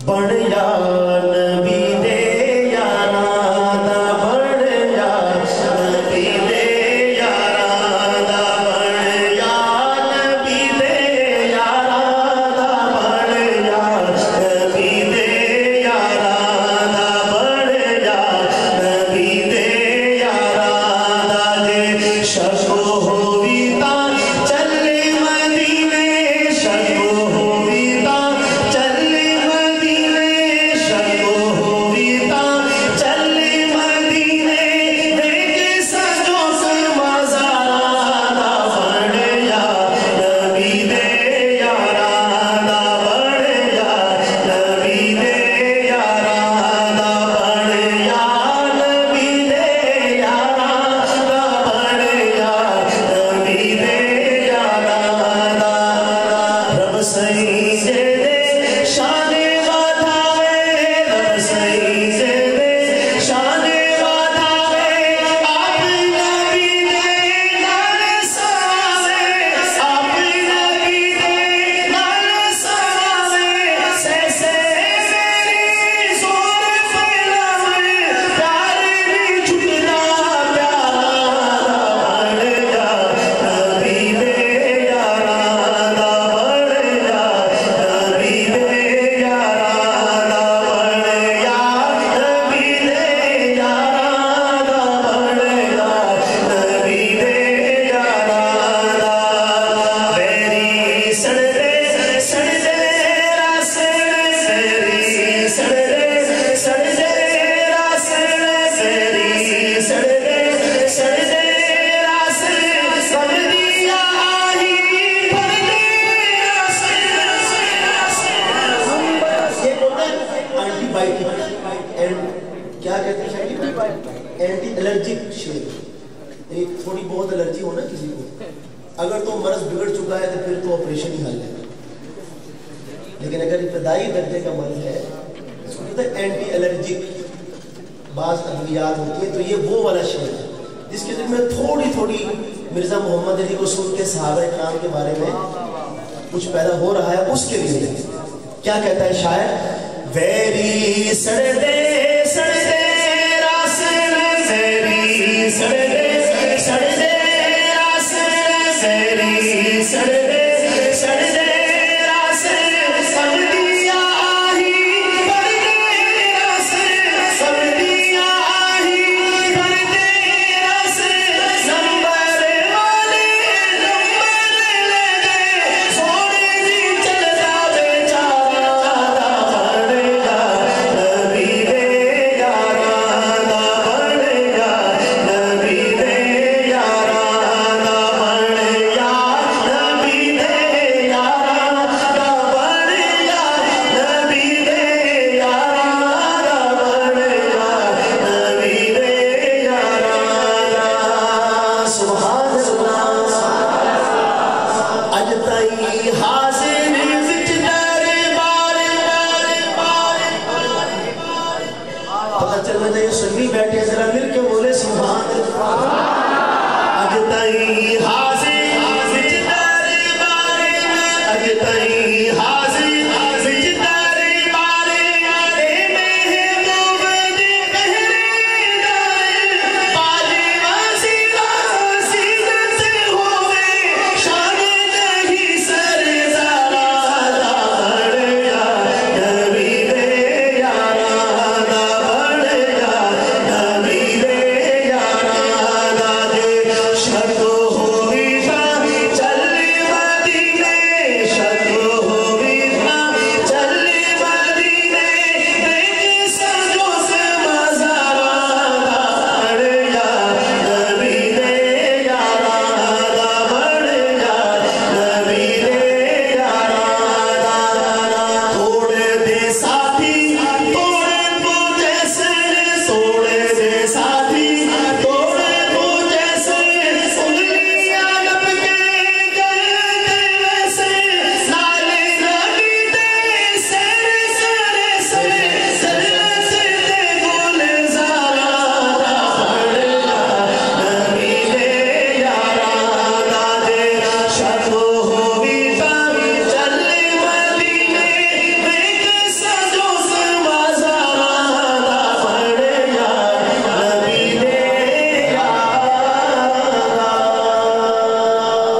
Anti allergic shape. تھوڑی بہت allergy ہو نا کسی کو, اگر تو مرض بگڑ چکا ہے تو پھر تو آپریشن ہی حل ہے. لیکن اگر ابتدائی درجے کا مرض ہے اس کو کہتے ہیں اینٹی الرجک بعض ادویات ہوتی ہیں, تو یہ وہ والا شیپ ہے جس کے ذمہ تھوڑی تھوڑی مرزا محمد علی کو سن کے صحابہ کرام کے بارے میں کچھ پیدا ہو رہا ہے. اس کے لیے کیا کہتا ہے شاعر, ویری سردے سردے راسن ویری سردے سردے راسن ویری سردے